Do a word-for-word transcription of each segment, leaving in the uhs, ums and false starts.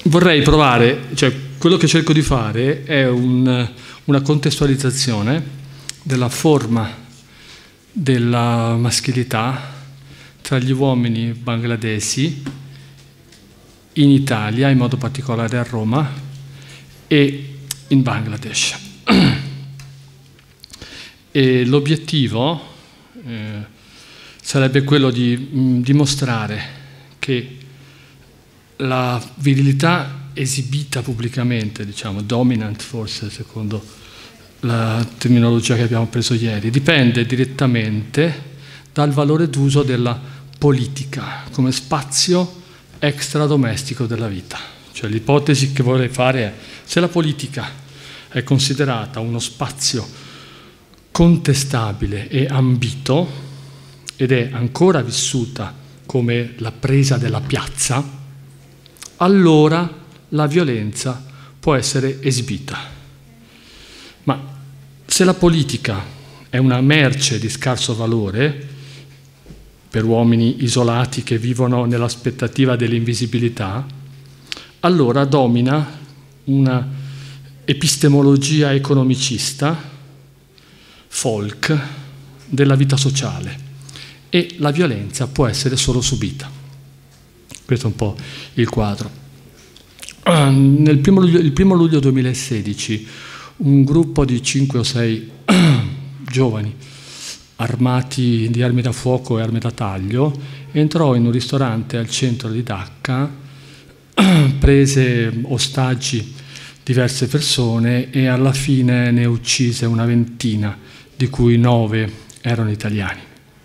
vorrei provare, cioè quello che cerco di fare è un, una contestualizzazione della forma della maschilità tra gli uomini bangladesi in Italia, in modo particolare a Roma, e in Bangladesh. E l'obiettivo eh, sarebbe quello di mh, dimostrare che la virilità esibita pubblicamente, diciamo, dominant forse secondo la terminologia che abbiamo preso ieri, dipende direttamente dal valore d'uso della politica come spazio extradomestico della vita. Cioè l'ipotesi che vorrei fare è: se la politica è considerata uno spazio contestabile e ambito ed è ancora vissuta come la presa della piazza, allora la violenza può essere esibita. Ma se la politica è una merce di scarso valore per uomini isolati che vivono nell'aspettativa dell'invisibilità, allora domina una epistemologia economicista, folk, della vita sociale, e la violenza può essere solo subita. Questo è un po' il quadro. Nel primo luglio, il primo luglio duemilasedici un gruppo di cinque o sei giovani armati di armi da fuoco e armi da taglio entrò in un ristorante al centro di Dhaka, prese ostaggi diverse persone e alla fine ne uccise una ventina, di cui nove erano italiani.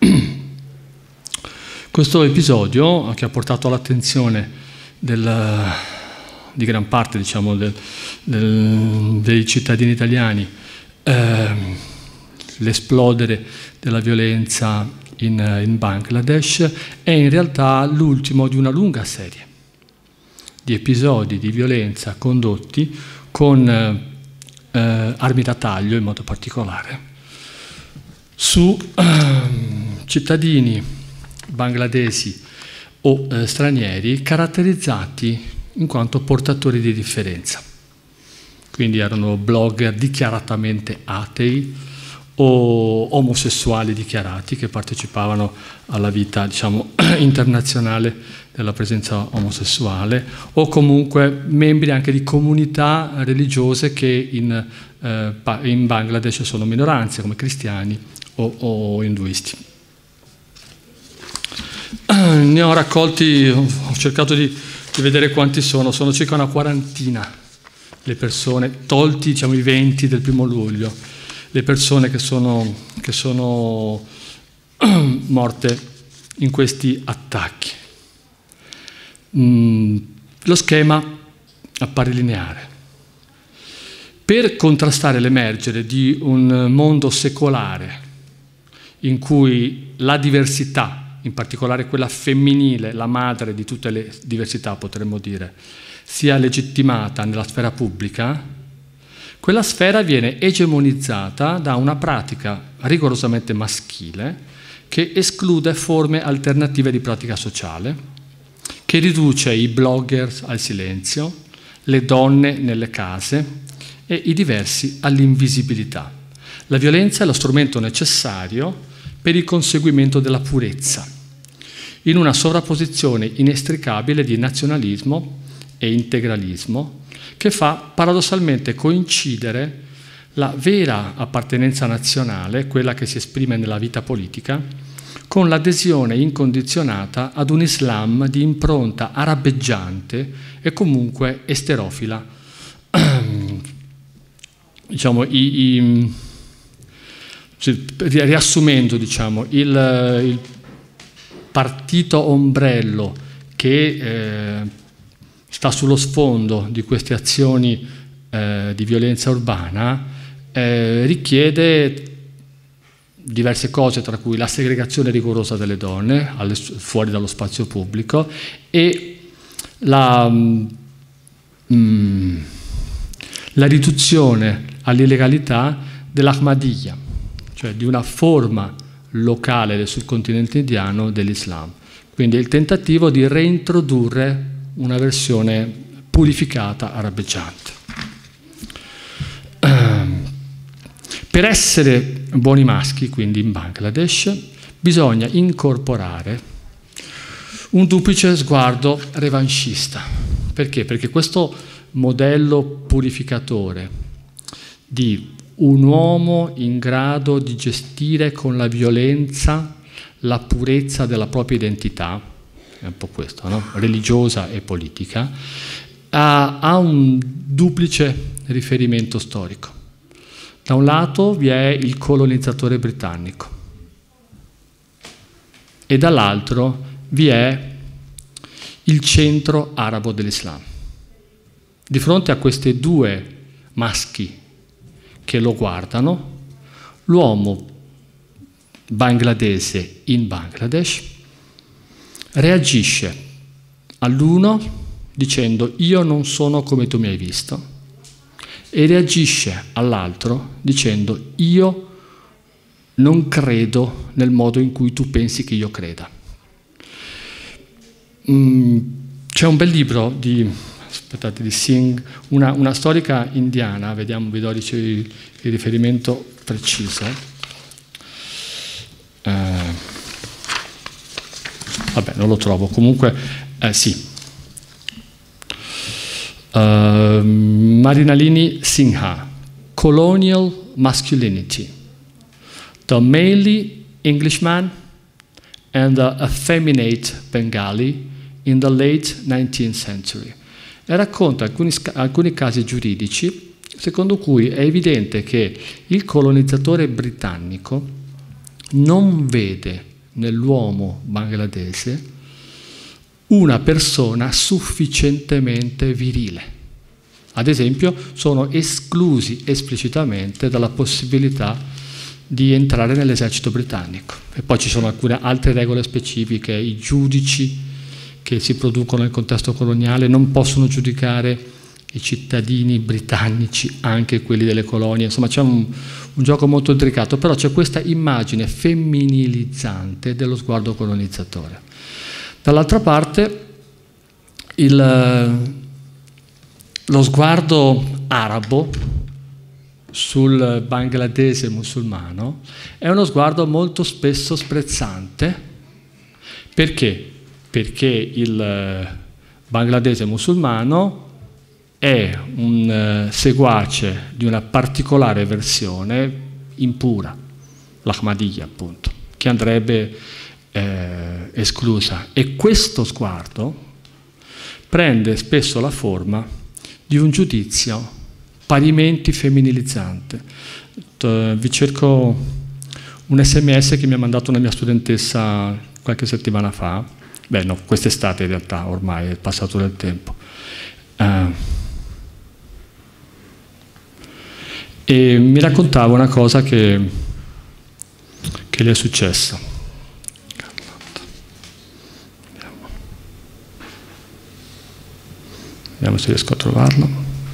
Questo episodio, che ha portato all'attenzione del, di gran parte, diciamo, del, del, dei cittadini italiani, eh, l'esplodere della violenza in, in Bangladesh, è in realtà l'ultimo di una lunga serie di episodi di violenza condotti con eh, armi da taglio in modo particolare su eh, cittadini bangladesi o eh, stranieri caratterizzati in quanto portatori di differenza. Quindi erano blogger dichiaratamente atei o omosessuali dichiarati che partecipavano alla vita, diciamo, internazionale della presenza omosessuale, o comunque membri anche di comunità religiose che in, eh, in Bangladesh sono minoranze, come cristiani o, o induisti. Ne ho raccolti, ho cercato di, di vedere quanti sono, sono circa una quarantina le persone, tolti, diciamo, i venti del primo luglio, le persone che sono, che sono morte in questi attacchi. Mm, lo schema appare lineare. Per contrastare l'emergere di un mondo secolare in cui la diversità, in particolare quella femminile, la madre di tutte le diversità potremmo dire, sia legittimata nella sfera pubblica, quella sfera viene egemonizzata da una pratica rigorosamente maschile che esclude forme alternative di pratica sociale, che riduce i blogger al silenzio, le donne nelle case e i diversi all'invisibilità. La violenza è lo strumento necessario per il conseguimento della purezza, in una sovrapposizione inestricabile di nazionalismo e integralismo che fa paradossalmente coincidere la vera appartenenza nazionale, quella che si esprime nella vita politica, con l'adesione incondizionata ad un Islam di impronta arabeggiante e comunque esterofila. Diciamo, i, i, riassumendo, diciamo, il, il partito ombrello che eh, sta sullo sfondo di queste azioni eh, di violenza urbana eh, richiede diverse cose, tra cui la segregazione rigorosa delle donne alle, fuori dallo spazio pubblico e la, mm, la riduzione all'illegalità dell'Ahmadiyya, cioè di una forma locale del subcontinente indiano dell'Islam. Quindi il tentativo di reintrodurre una versione purificata, arabeggiante. Per essere buoni maschi, quindi in Bangladesh, bisogna incorporare un duplice sguardo revanchista. Perché? Perché questo modello purificatore di un uomo in grado di gestire con la violenza la purezza della propria identità, è un po' questo, no? Religiosa e politica, ha, ha un duplice riferimento storico. Da un lato vi è il colonizzatore britannico e dall'altro vi è il centro arabo dell'Islam. Di fronte a questi due maschi che lo guardano, l'uomo bangladese in Bangladesh reagisce all'uno dicendo io non sono come tu mi hai visto e reagisce all'altro dicendo io non credo nel modo in cui tu pensi che io creda. Mm, c'è un bel libro di, aspettate, di Singh, una, una storica indiana, vediamo, vi do il, il riferimento preciso. Eh, vabbè, non lo trovo, comunque eh, sì. Uh, Marinalini Singha, Colonial Masculinity, The Malay Englishman and the Effeminate Bengali in the Late nineteenth Century, e racconta alcuni, alcuni casi giuridici secondo cui è evidente che il colonizzatore britannico non vede nell'uomo bangladese una persona sufficientemente virile. Ad esempio, sono esclusi esplicitamente dalla possibilità di entrare nell'esercito britannico. E poi ci sono alcune altre regole specifiche. I giudici che si producono nel contesto coloniale non possono giudicare i cittadini britannici, anche quelli delle colonie. Insomma, c'è un, un gioco molto intricato, però c'è questa immagine femminilizzante dello sguardo colonizzatore. Dall'altra parte, il, lo sguardo arabo sul bangladese musulmano è uno sguardo molto spesso sprezzante. Perché? Perché il bangladese musulmano è un seguace di una particolare versione impura, l'Ahmadiyya appunto, che andrebbe Eh, esclusa, e questo sguardo prende spesso la forma di un giudizio parimenti femminilizzante. Eh, vi cerco un sms che mi ha mandato una mia studentessa qualche settimana fa, beh no, quest'estate in realtà, ormai è passato del tempo, eh, e mi raccontava una cosa che, che le è successa. Vediamo se riesco a trovarlo.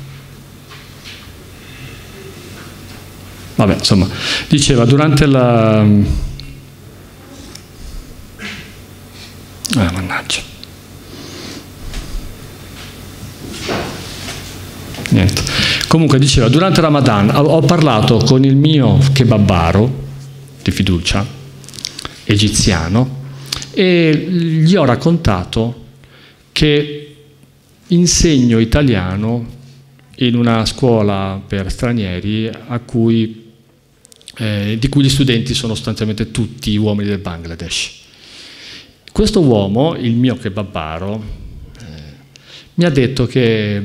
Vabbè, insomma, diceva durante la... Ah, mannaggia. Niente. Comunque diceva, durante Ramadan ho parlato con il mio kebabaro di fiducia, egiziano, e gli ho raccontato che insegno italiano in una scuola per stranieri a cui, eh, di cui gli studenti sono sostanzialmente tutti uomini del Bangladesh. Questo uomo, il mio kebabaro, eh, mi ha detto che,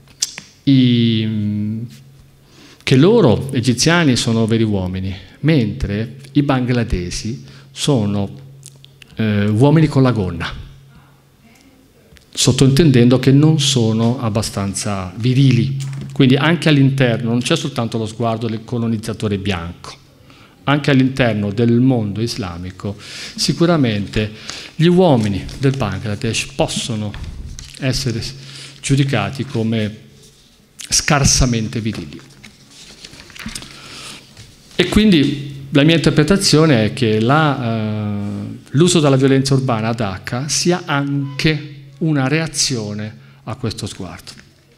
i, che loro, egiziani, sono veri uomini, mentre i bangladesi sono eh, uomini con la gonna, sottointendendo che non sono abbastanza virili. Quindi anche all'interno non c'è soltanto lo sguardo del colonizzatore bianco, anche all'interno del mondo islamico sicuramente gli uomini del Bangladesh possono essere giudicati come scarsamente virili. E quindi la mia interpretazione è che l'uso uh, della violenza urbana a Dhaka sia anche una reazione a questo sguardo.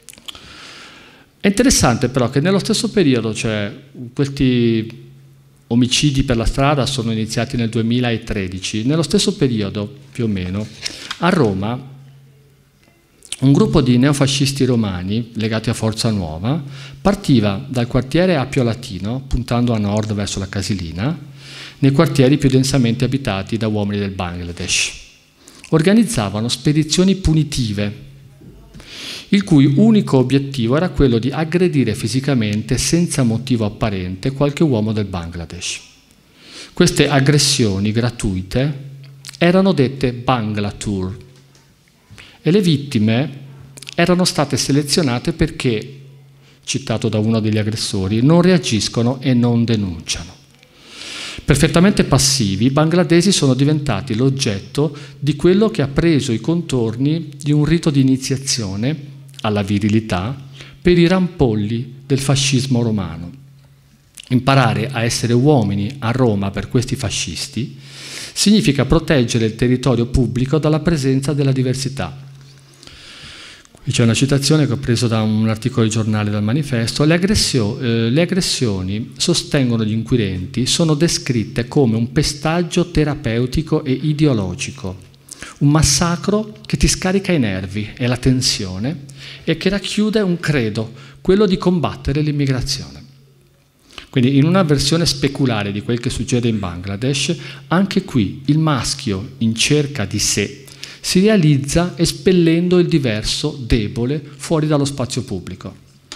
È interessante però che nello stesso periodo, cioè questi omicidi per la strada sono iniziati nel duemilatredici, nello stesso periodo più o meno a Roma un gruppo di neofascisti romani legati a Forza Nuova partiva dal quartiere Appio Latino puntando a nord verso la Casilina, nei quartieri più densamente abitati da uomini del Bangladesh. Organizzavano spedizioni punitive, il cui unico obiettivo era quello di aggredire fisicamente, senza motivo apparente, qualche uomo del Bangladesh. Queste aggressioni gratuite erano dette Bangla Tour e le vittime erano state selezionate perché, citato da uno degli aggressori, non reagiscono e non denunciano. Perfettamente passivi, i bangladesi sono diventati l'oggetto di quello che ha preso i contorni di un rito di iniziazione alla virilità per i rampolli del fascismo romano. Imparare a essere uomini a Roma per questi fascisti significa proteggere il territorio pubblico dalla presenza della diversità. Qui c'è una citazione che ho preso da un articolo di giornale dal Manifesto. Le, aggressio- eh, le aggressioni, sostengono gli inquirenti, sono descritte come un pestaggio terapeutico e ideologico, un massacro che ti scarica i nervi e la tensione e che racchiude un credo, quello di combattere l'immigrazione. Quindi in una versione speculare di quel che succede in Bangladesh, anche qui il maschio in cerca di sé si realizza espellendo il diverso, debole, fuori dallo spazio pubblico.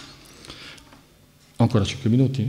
Ho ancora cinque minuti?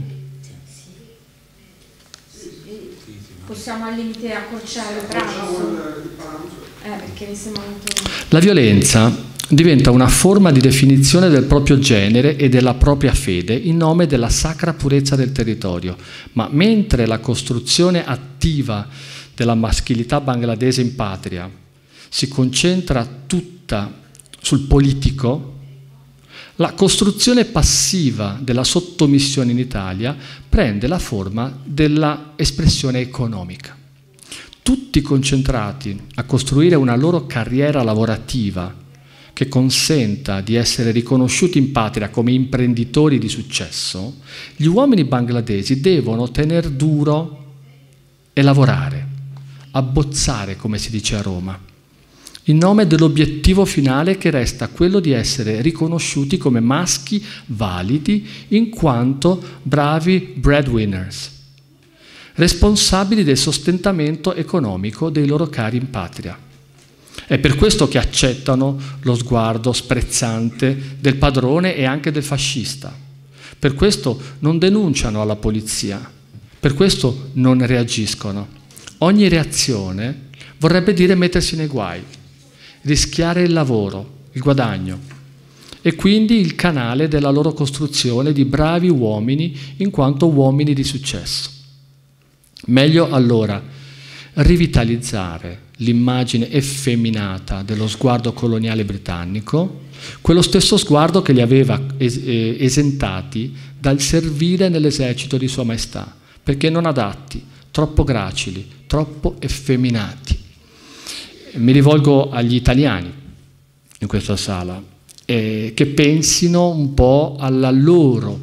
Possiamo al limite accorciare il pranzo? Eh, perché mi sembra molto... La violenza diventa una forma di definizione del proprio genere e della propria fede in nome della sacra purezza del territorio, ma mentre la costruzione attiva della maschilità bangladese in patria si concentra tutta sul politico, la costruzione passiva della sottomissione in Italia prende la forma dell'espressione economica. Tutti concentrati a costruire una loro carriera lavorativa che consenta di essere riconosciuti in patria come imprenditori di successo, gli uomini bangladesi devono tener duro e lavorare, abbozzare, come si dice a Roma, in nome dell'obiettivo finale che resta quello di essere riconosciuti come maschi validi in quanto bravi breadwinners, responsabili del sostentamento economico dei loro cari in patria. È per questo che accettano lo sguardo sprezzante del padrone e anche del fascista. Per questo non denunciano alla polizia, per questo non reagiscono. Ogni reazione vorrebbe dire mettersi nei guai, rischiare il lavoro, il guadagno e quindi il canale della loro costruzione di bravi uomini in quanto uomini di successo. Meglio allora rivitalizzare l'immagine effeminata dello sguardo coloniale britannico, quello stesso sguardo che li aveva esentati dal servire nell'esercito di Sua Maestà, perché non adatti, troppo gracili, troppo effeminati. Mi rivolgo agli italiani in questa sala, eh, che pensino un po' alla loro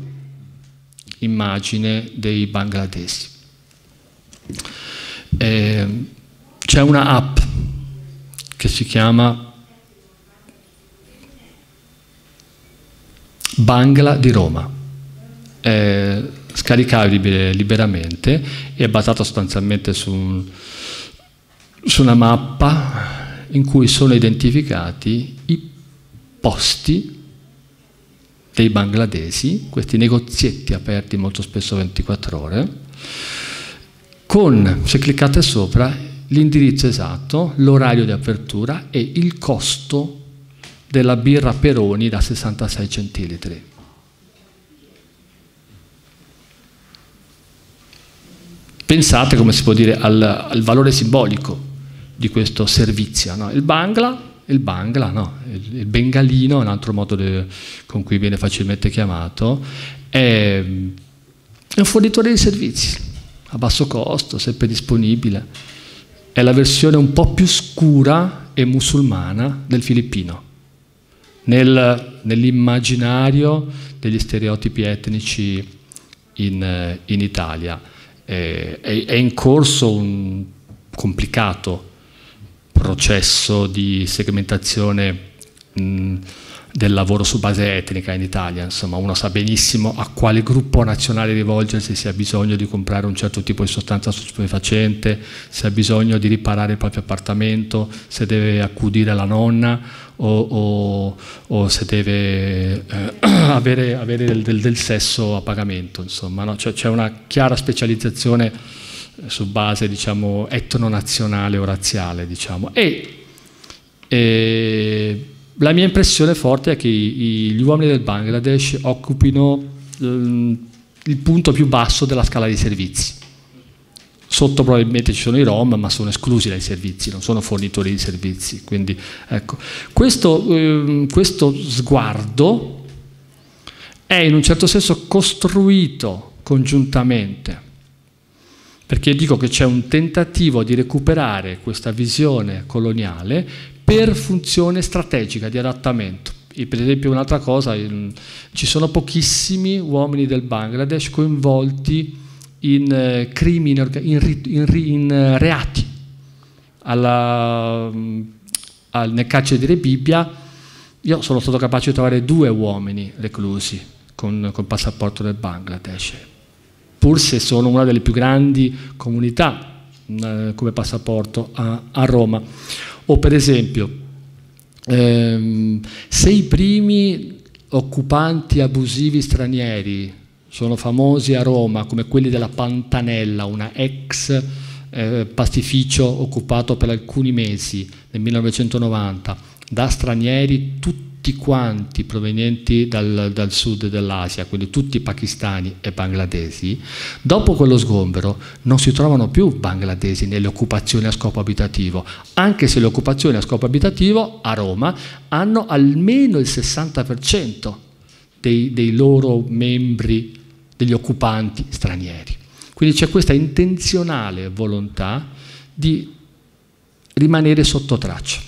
immagine dei bangladesi. Eh, c'è una app che si chiama Bangla di Roma, è scaricabile liberamente e è basata sostanzialmente su, un, su una mappa in cui sono identificati i posti dei bangladesi, questi negozietti aperti molto spesso ventiquattro ore, con, se cliccate sopra, l'indirizzo esatto, l'orario di apertura e il costo della birra Peroni da sessantasei centilitri. Pensate, come si può dire, al, al valore simbolico di questo servizio, no? Il Bangla, il Bangla, no? il, il bengalino, un altro modo de, con cui viene facilmente chiamato, è, è un fornitore di servizi a basso costo, sempre disponibile. È la versione un po' più scura e musulmana del filippino. nel, nell'immaginario degli stereotipi etnici in, in Italia. Eh, è, è in corso un complicato processo di segmentazione mh, del lavoro su base etnica in Italia. Insomma, uno sa benissimo a quale gruppo nazionale rivolgersi se ha bisogno di comprare un certo tipo di sostanza stupefacente, se ha bisogno di riparare il proprio appartamento, se deve accudire la nonna o, o, o se deve eh, avere, avere del, del, del sesso a pagamento. Insomma, no? Cioè, c'è una chiara specializzazione su base, diciamo, etnonazionale o razziale, diciamo. E, e la mia impressione forte è che i, gli uomini del Bangladesh occupino il, il punto più basso della scala dei servizi. Sotto probabilmente ci sono i Rom, ma sono esclusi dai servizi, non sono fornitori di servizi. Quindi, ecco, questo, eh, questo sguardo è in un certo senso costruito congiuntamente, perché dico che c'è un tentativo di recuperare questa visione coloniale per funzione strategica di adattamento. E per esempio un'altra cosa, ci sono pochissimi uomini del Bangladesh coinvolti in eh, crimini, in, in, in reati. Alla, al, nel carcere di Rebibbia io sono stato capace di trovare due uomini reclusi con, con passaporto del Bangladesh, pur se sono una delle più grandi comunità eh, come passaporto a, a Roma. O per esempio, ehm, se i primi occupanti abusivi stranieri sono famosi a Roma come quelli della Pantanella, una ex eh, pastificio occupato per alcuni mesi nel millenovecentonovanta da stranieri tutti quanti provenienti dal, dal sud dell'Asia, quindi tutti pakistani e bangladesi, dopo quello sgombero non si trovano più bangladesi nelle occupazioni a scopo abitativo, anche se le occupazioni a scopo abitativo a Roma hanno almeno il sessanta per cento dei, dei loro membri, degli occupanti stranieri. Quindi c'è questa intenzionale volontà di rimanere sotto traccia,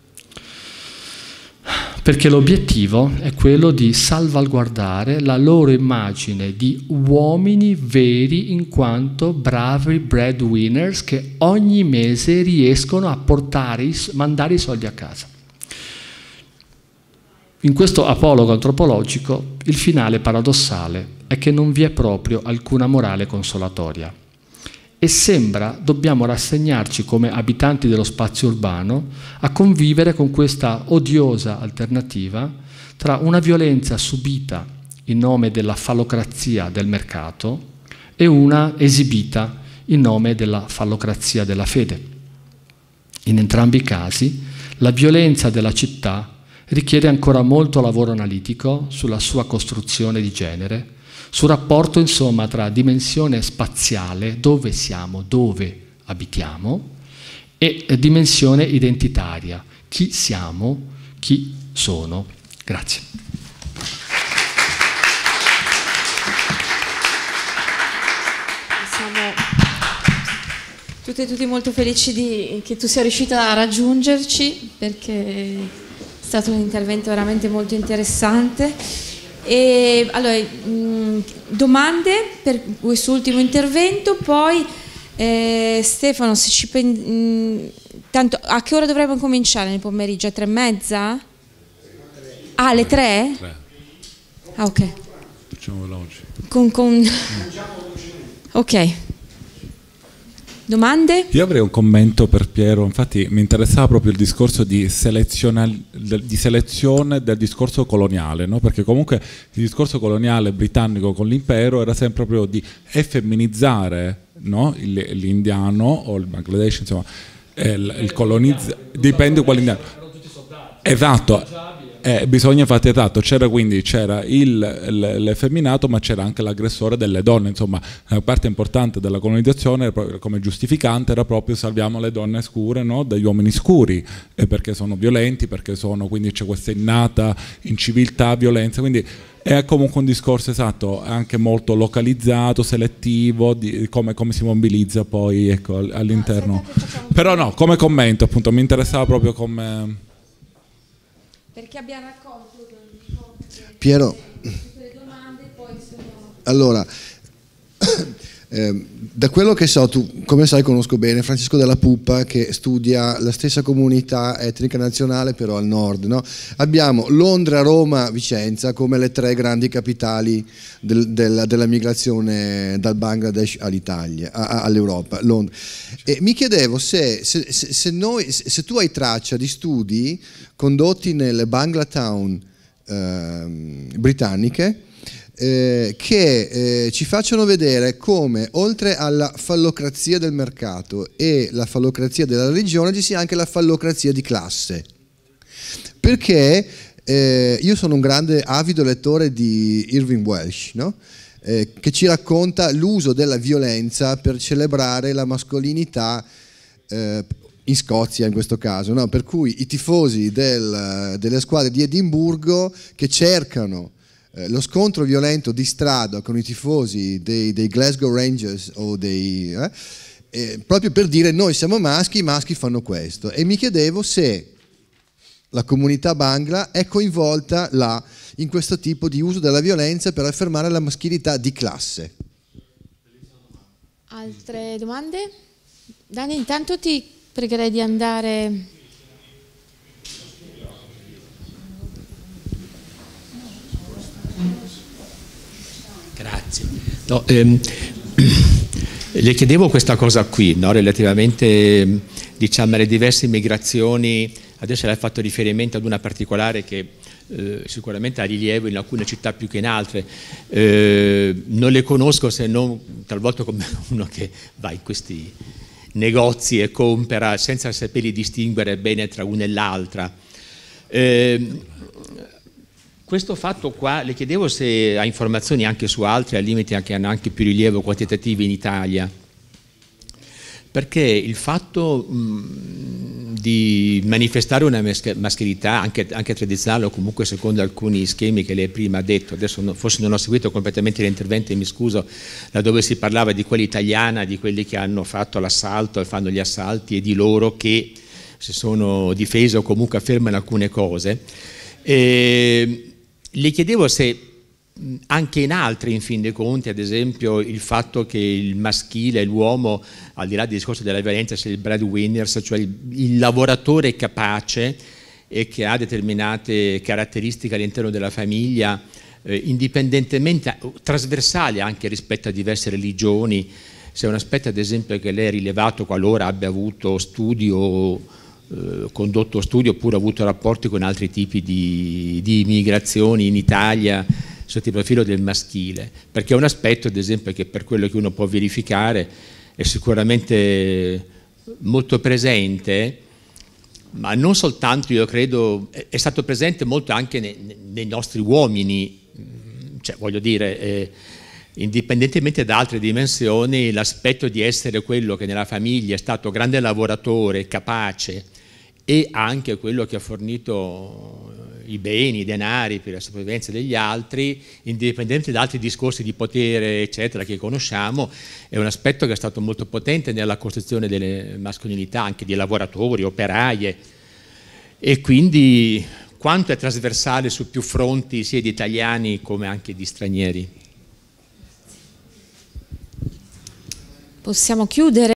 perché l'obiettivo è quello di salvaguardare la loro immagine di uomini veri in quanto bravi breadwinners che ogni mese riescono a portare, mandare i soldi a casa. In questo apologo antropologico il finale paradossale è che non vi è proprio alcuna morale consolatoria e sembra dobbiamo rassegnarci come abitanti dello spazio urbano a convivere con questa odiosa alternativa tra una violenza subita in nome della fallocrazia del mercato e una esibita in nome della fallocrazia della fede. In entrambi i casi la violenza della città richiede ancora molto lavoro analitico sulla sua costruzione di genere, sul rapporto insomma tra dimensione spaziale, dove siamo, dove abitiamo, e dimensione identitaria, chi siamo, chi sono. Grazie. Siamo tutte e tutti molto felici di, che tu sia riuscita a raggiungerci, perché è stato un intervento veramente molto interessante. E allora, mh, domande per questo ultimo intervento, poi eh, Stefano, se ci mh, tanto, a che ora dovremmo cominciare nel pomeriggio? A tre e mezza? Ah, alle tre? Ah, ok. Facciamo veloci. Con, con... Ok. Domande? Io avrei un commento per Piero, infatti mi interessava proprio il discorso di, di selezione del discorso coloniale, no? Perché comunque il discorso coloniale britannico con l'impero era sempre proprio di effeminizzare, no? L'indiano o il Bangladesh, insomma, il, il colonizzato, dipende quale indiano. Esatto. Eh, bisogna infatti esatto, c'era quindi c'era l'effeminato, ma c'era anche l'aggressore delle donne, insomma una parte importante della colonizzazione come giustificante era proprio salviamo le donne scure, no? Dagli uomini scuri, eh, perché sono violenti, perché sono, quindi c'è questa innata inciviltà, violenza, quindi è comunque un discorso esatto, anche molto localizzato, selettivo, di come, come si mobilizza poi ecco, all'interno. Però no, come commento appunto mi interessava proprio come... perché abbiamo raccolto Piero, tutte le domande, poi sono... allora, eh, da quello che so, tu come sai conosco bene Francesco Della Puppa, che studia la stessa comunità etnica nazionale però al nord, no? Abbiamo Londra, Roma, Vicenza come le tre grandi capitali del, della, della migrazione dal Bangladesh all'Italia, all'Europa, Londra. E mi chiedevo se, se, se, se, noi, se tu hai traccia di studi condotti nelle Banglatown eh, britanniche Eh, che eh, ci facciano vedere come oltre alla fallocrazia del mercato e la fallocrazia della religione ci sia anche la fallocrazia di classe, perché eh, io sono un grande avido lettore di Irving Welsh, no? eh, che ci racconta l'uso della violenza per celebrare la mascolinità eh, in Scozia in questo caso, no? Per cui i tifosi del, delle squadre di Edimburgo che cercano Eh, lo scontro violento di strada con i tifosi dei, dei Glasgow Rangers o dei, eh, eh, proprio per dire noi siamo maschi, i maschi fanno questo, e mi chiedevo se la comunità Bangla è coinvolta là in questo tipo di uso della violenza per affermare la maschilità di classe. Altre domande? Dani, intanto ti pregherei di andare... Grazie. No, ehm, le chiedevo questa cosa qui, no, relativamente diciamo, alle diverse migrazioni. Adesso lei ha fatto riferimento ad una particolare che eh, sicuramente ha rilievo in alcune città più che in altre. Eh, non le conosco se non talvolta come uno che va in questi negozi e compra senza saperli distinguere bene tra una e l'altra. Eh, Questo fatto qua, le chiedevo se ha informazioni anche su altri, al limite che hanno anche più rilievo quantitativo in Italia, perché il fatto mh, di manifestare una maschilità, anche, anche tradizionale o comunque secondo alcuni schemi che lei prima ha detto, adesso no, forse non ho seguito completamente l'intervento e mi scuso, laddove si parlava di quella italiana, di quelli che hanno fatto l'assalto e fanno gli assalti e di loro che si sono difesi o comunque affermano alcune cose. E, le chiedevo se anche in altri, in fin dei conti, ad esempio il fatto che il maschile, l'uomo, al di là del discorso della violenza, sia il breadwinner, cioè il, il lavoratore capace e che ha determinate caratteristiche all'interno della famiglia, eh, indipendentemente, trasversali anche rispetto a diverse religioni, se è un aspetto ad esempio che lei ha rilevato qualora abbia avuto studio condotto studi oppure avuto rapporti con altri tipi di, di immigrazioni in Italia sotto il profilo del maschile, perché è un aspetto ad esempio che per quello che uno può verificare è sicuramente molto presente, ma non soltanto, io credo, è stato presente molto anche nei, nei nostri uomini, cioè voglio dire eh, indipendentemente da altre dimensioni, l'aspetto di essere quello che nella famiglia è stato grande lavoratore, capace, e anche quello che ha fornito i beni, i denari per la sopravvivenza degli altri, indipendentemente da altri discorsi di potere eccetera che conosciamo, è un aspetto che è stato molto potente nella costruzione delle mascolinità anche di lavoratori, operaie, e quindi quanto è trasversale su più fronti sia di italiani come anche di stranieri. Possiamo chiudere.